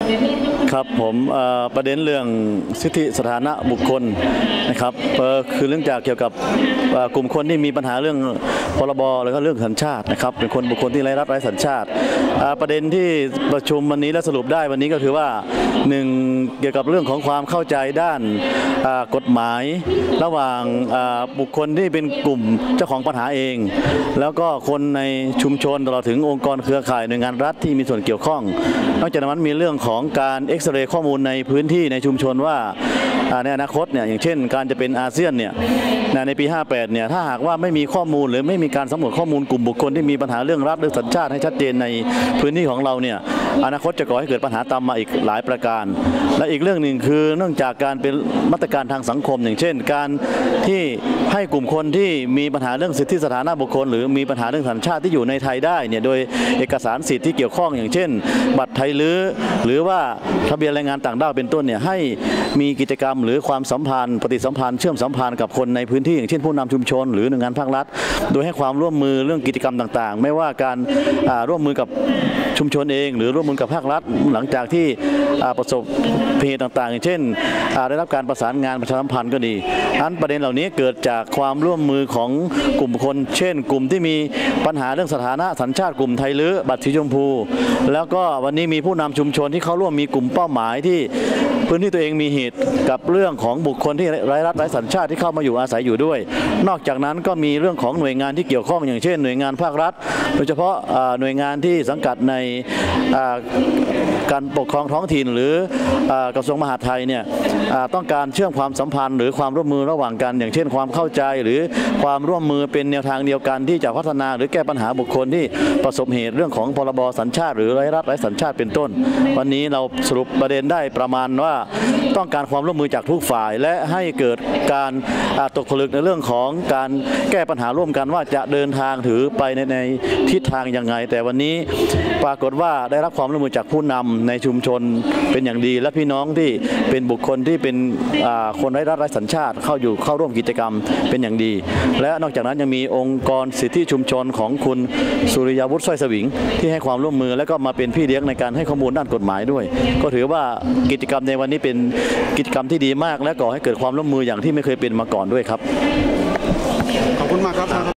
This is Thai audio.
ครับผมประเด็นเรื่องสิทธิสถานะบุคคลนะครับคือเรื่องจากเกี่ยวกับกลุ่มคนที่มีปัญหาเรื่องพรบแล้วก็เรื่องสัญชาตินะครับเป็นบุคคลที่ไร้รัฐไร้สัญชาติประเด็นที่ประชุมวันนี้และสรุปได้วันนี้ก็คือว่า1เกี่ยวกับเรื่องของความเข้าใจด้านกฎหมายระหว่างบุคคลที่เป็นกลุ่มเจ้าของปัญหาเองแล้วก็คนในชุมชนตลอดถึงองค์กรเครือข่ายหน่วยงานรัฐที่มีส่วนเกี่ยวข้องนอกจากนั้นมีเรื่องของการเอ็กซเรย์ข้อมูลในพื้นที่ในชุมชนว่าในอนาคตเนี่ยอย่างเช่นการจะเป็นอาเซียนเนี่ยในปี58เนี่ยถ้าหากว่าไม่มีข้อมูลหรือไม่มีการสำรวจข้อมูลกลุ่มบุคคลที่มีปัญหาเรื่องรัฐหรือสัญชาติให้ชัดเจนในพื้นที่ของเราเนี่ยอนาคตจะก่อให้เกิดปัญหาตามมาอีกหลายประการและอีกเรื่องหนึ่งคือเนื่องจากการเป็นมาตรการทางสังคมอย่างเช่นการที่ให้กลุ่มคนที่มีปัญหาเรื่องสิทธิสถานะบุคคลหรือมีปัญหาเรื่องสัญชาติที่อยู่ในไทยได้เนี่ยโดยเอกสารสิทธิที่เกี่ยวข้องอย่างเช่นบัตรไทยหรือว่าทะเบียนแรงงานต่างด้าวเป็นต้นเนี่ยให้มีกิจกรรมหรือความสัมพันธ์ปฏิสัมพันธ์เชื่อมสัมพันธ์กับคนในพื้นที่อย่างเช่นผู้นำชุมชนหรือหน่วยงานภาครัฐโดยให้ความร่วมมือเรื่องกิจกรรมต่างๆไม่ว่าการร่วมมือกับชุมชนเองหรือร่วมมือกับภาครัฐหลังจากที่ประสบเหตุต่างๆอย่างเช่นได้รับการประสานงานประชาสัมพันธ์ก็ดีอันประเด็นเหล่านี้เกิดจากความร่วมมือของกลุ่มคนเช่นกลุ่มที่มีปัญหาเรื่องสถานะสัญชาติกลุ่มไทยลื้อบัตรสีชมพูแล้วก็วันนี้มีผู้นำชุมชนที่เขาร่วมมีกลุ่มเป้าหมายที่พื้นที่ตัวเองมีเหตุกับเรื่องของบุคคลที่ไร้รัฐไร้สัญชาติที่เข้ามาอยู่อาศัยอยู่ด้วยนอกจากนั้นก็มีเรื่องของหน่วยงานที่เกี่ยวข้องอย่างเช่นหน่วยงานภาครัฐโดยเฉพาะหน่วยงานที่สังกัดในการปกครองท้องถิ่นหรือกระทรวงมหาดไทยเนี่ยต้องการเชื่อมความสัมพันธ์หรือความร่วมมือระหว่างกันอย่างเช่นความเข้าใจหรือความร่วมมือเป็นแนวทางเดียวกันที่จะพัฒนาหรือแก้ปัญหาบุคคลที่ประสบเหตุเรื่องของพรบสัญชาติหรือไร้รัฐไร้สัญชาติเป็นต้นวันนี้เราสรุปประเด็นได้ประมาณว่าต้องการความร่วมมือจากทุกฝ่ายและให้เกิดการตกผลึกในเรื่องของการแก้ปัญหาร่วมกันว่าจะเดินทางถือไปในทิศทางยังไงแต่วันนี้ปรากฏว่าได้รับความร่วมมือจากผู้นำในชุมชนเป็นอย่างดีและพี่น้องที่เป็นบุคคลที่เป็นคนไร้รัฐไร้สัญชาติเข้าร่วมกิจกรรมเป็นอย่างดีและนอกจากนั้นยังมีองค์กรสิทธิชุมชนของคุณสุริยาวุฒิสร้อยสวิงที่ให้ความร่วมมือและก็มาเป็นพี่เลี้ยงในการให้ข้อมูลด้านกฎหมายด้วยก็ถือว่ากิจกรรมในวันนี้เป็นกิจกรรมที่ดีมากและก่อให้เกิดความร่วมมืออย่างที่ไม่เคยเป็นมาก่อนด้วยครับขอบคุณมากครับ